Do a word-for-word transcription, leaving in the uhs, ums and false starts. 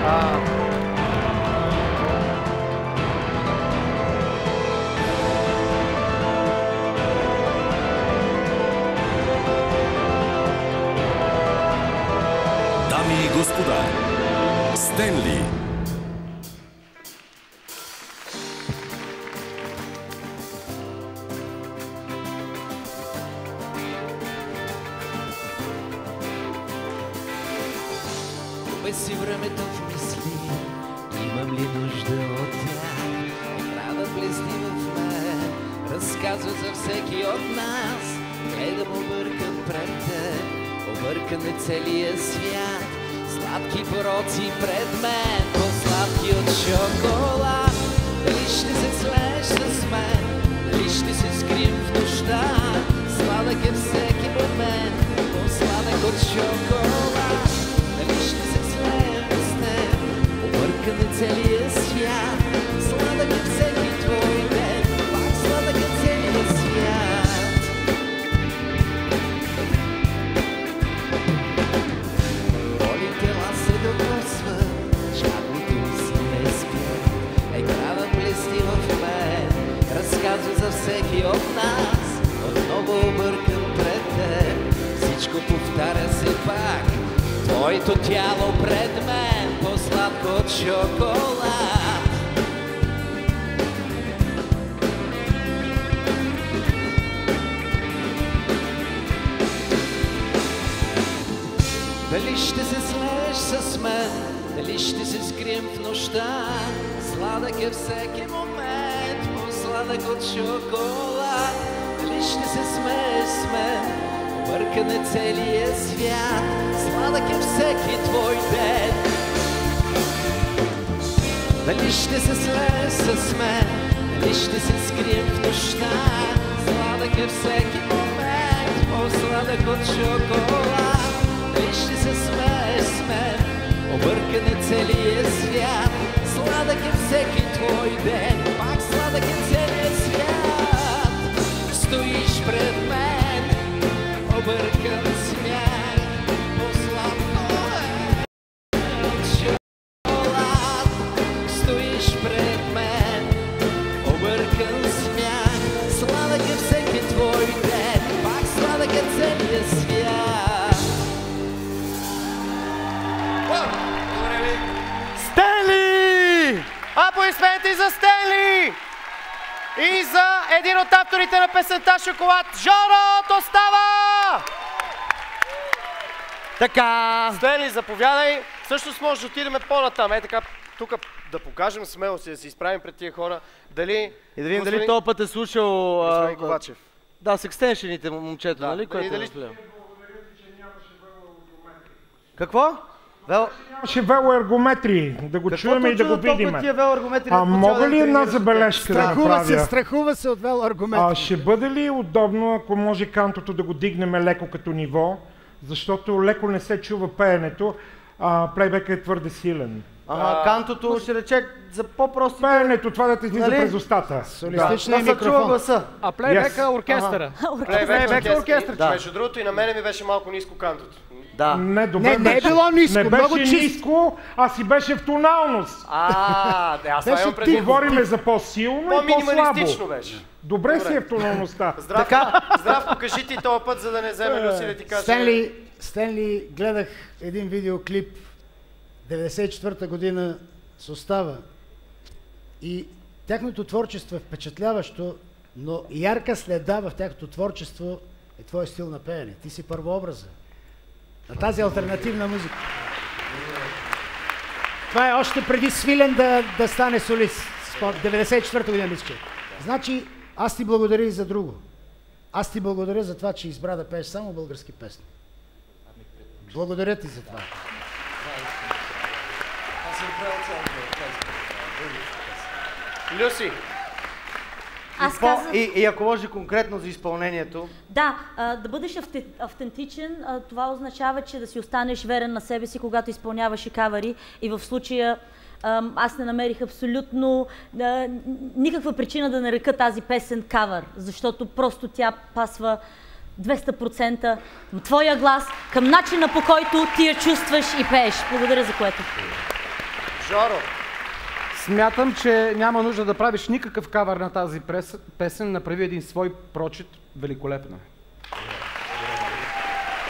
А... Дами и господа, Стенли. Губя си времето в мисли, имам ли нужда от тях? Екрана блести в мен, разказва за всеки от нас. Гледам объркан пред теб, объркан е целия свят. Сладки пороци пред мен, по-сладки от шоколад. Дали ще се слееш с мен, дали ще се скрием в нощта? Сладък е всеки момент, по-сладък от шоколад. Дали ще се слеем с теб, объркан е целия свят. Сладък е всеки твой ден, пак сладък е целия свят. Боли тела се докосват, жадното си не спят. Екранът блести в мен, разказва за всеки от нас. Отново объркан пред теб, всичко повтаря се пак. Твоето тяло пред мен, по-сладко от шоколад. Дали ще се слееш с мен, дали ще се скрием в нощта? Сладък е всеки момент, по-сладък от шоколад. Дали ще се смееш с мен, объркан е целия свят. Сладък е всеки твой ден. Дали ще се слееш с мен, дали ще се скрием в нощта? Сладък е всеки момент, по-сладък от шоколад. Дали ще се смееш с мен, объркан е целия свят. Сладък е всеки твой ден, пак сладък е целия свят. Стоиш пред мен, объркан смях, по-сладко е от шоколад. Стоиш пред мен, объркан смях, сладък е всеки твой ден, пак сладък е целия свят. Стенли! Аплодисменти за Стенли! И за един от авторите на песента "Шоколад", Жоро Остава! Така. Стенли, заповядай. Всъщност може да отидем по-натам. Е така, тук да покажем смелост и да се изправим пред тия хора. Дали... И да видим дали този път е слушал... Господин Ковачев. Да, с екстеншените момчето, нали? И дали... Какво? Вел... Нямаше велоергометри, да го чуем и да го видим. А мога ли една забележка да направя? Се, страхува се от велоергометри. А ще бъде ли удобно, ако може кантото да го дигнем леко като ниво, защото леко не се чува пеенето, а плейбекът е твърде силен. Ага, кантото ще рече за по-простите... Пеенето, това да те излиза през устата. Солистичният да, да се чува гласа. А плейбека е оркестъра. Плейбека е оркестър. Между другото и на мене ми беше малко ниско кантото. Да. Не, добре, не, не е било ниско, не много беше чист. ниско, а си беше в тоналност. А, да, аз това имам преди. Говориме за по-силно и по-слабо. По-минималистично беше. Добре, Добре си е в тоналността. Здрав, така. Здравко, кажи ти този път, за да не вземе Люси да ти каже. Стенли, Стенли, гледах един видеоклип деветдесет и четвърта година с Остава и тяхното творчество е впечатляващо, но ярка следа в тяхното творчество е твой стил на пеене. Ти си първообраза на тази алтернативна музика. Това е още преди Свилен да, да стане солист. деветдесет и четвърта година мисля. Значи, аз ти благодаря и за друго. Аз ти благодаря за това, че избра да пееш само български песни. Благодаря ти за това. Люси! Аз и, казах... и, и ако може конкретно за изпълнението? Да, а, да бъдеш автентичен, а, това означава, че да си останеш верен на себе си, когато изпълняваш и кавари. И в случая а, аз не намерих абсолютно а, никаква причина да нарека тази песен кавър, защото просто тя пасва двеста процента към твоя глас, към начина, по който ти я чувстваш и пееш. Благодаря за което. Жоро! Смятам, че няма нужда да правиш никакъв кавър на тази прес... песен. Направи един свой прочит. Великолепно.